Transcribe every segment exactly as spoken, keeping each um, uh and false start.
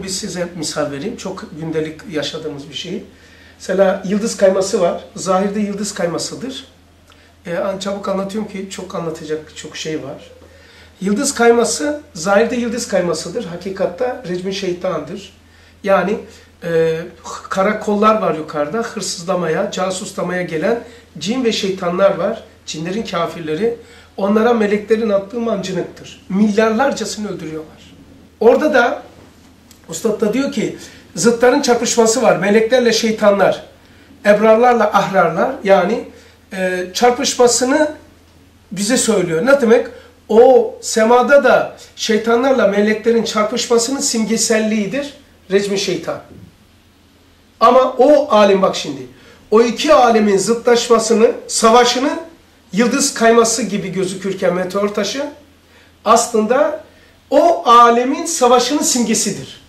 bir size misal vereyim. Çok gündelik yaşadığımız bir şey. Mesela yıldız kayması var. Zahirde yıldız kaymasıdır. Ee, çabuk anlatıyorum ki çok anlatacak çok şey var. Yıldız kayması, zahirde yıldız kaymasıdır. Hakikatta recmi şeytandır. Yani e, karakollar var yukarıda. Hırsızlamaya, casuslamaya gelen cin ve şeytanlar var. Cinlerin kafirleri. Onlara meleklerin attığı mancınıktır. Milyarlarcasını öldürüyorlar. Orada da Ustad da diyor ki zıtların çarpışması var. Meleklerle şeytanlar, ebrarlarla ahrarlar. Yani e, çarpışmasını bize söylüyor. Ne demek? O semada da şeytanlarla meleklerin çarpışmasının simgeselliğidir. Recmi şeytan. Ama o alim bak şimdi. O iki alemin zıtlaşmasını, savaşını yıldız kayması gibi gözükürken meteor taşı aslında o alemin savaşının simgesidir.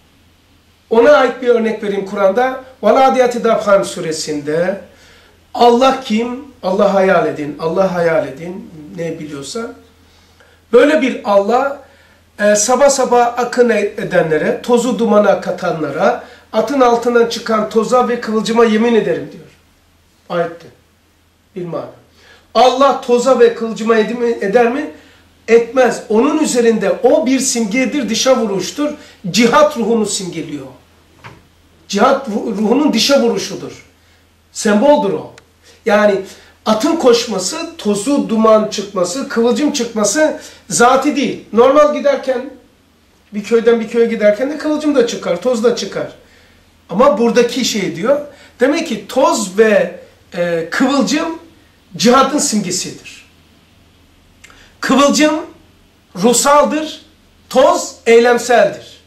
Ona ait bir örnek vereyim Kur'an'da. وَلَادِيَاتِ دَبْخَانِ suresinde Allah kim? Allah hayal edin. Allah hayal edin. Ne biliyorsa. Böyle bir Allah e, sabah sabah akın edenlere, tozu dumana katanlara, atın altından çıkan toza ve kıvılcıma yemin ederim diyor. Ayette. Bilmem. Allah toza ve kıvılcıma eder mi? Etmez. Onun üzerinde o bir simgedir, dışa vuruştur. Cihat ruhunu simgeliyor. Cihat ruhunun dışa vuruşudur. Semboldür o. Yani atın koşması, tozu, duman çıkması, kıvılcım çıkması zati değil. Normal giderken, bir köyden bir köye giderken de kıvılcım da çıkar, toz da çıkar. Ama buradaki şey diyor, demek ki toz ve e, kıvılcım cihadın simgesidir. Kıvılcım ruhsaldır, toz eylemseldir.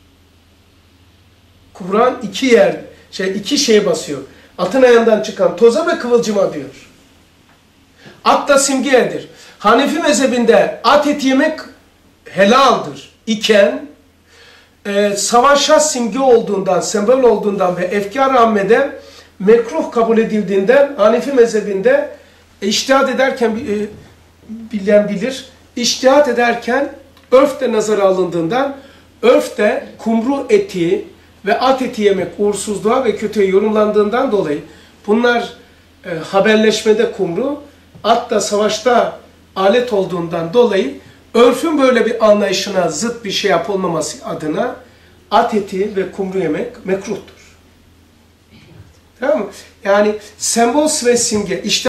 Kur'an iki yer, şey iki şeye basıyor. Atın ayağından çıkan toza ve kıvılcıma diyor. At da simgedir. Hanefi mezhebinde at eti yemek helaldir iken e, savaşa simge olduğundan, sembol olduğundan ve efkar-ı ammede mekruh kabul edildiğinden Hanefi mezhebinde e, içtihat ederken e, bilen bilir, içtihat ederken örf de nazara alındığından örf de kumru eti ve at eti yemek uğursuzluğa ve kötüye yorumlandığından dolayı bunlar e, haberleşmede kumru, at da savaşta alet olduğundan dolayı örfün böyle bir anlayışına zıt bir şey yapılmaması adına at eti ve kumru yemek mekruhtur. Tamam mı? Yani sembol ve simge. İşte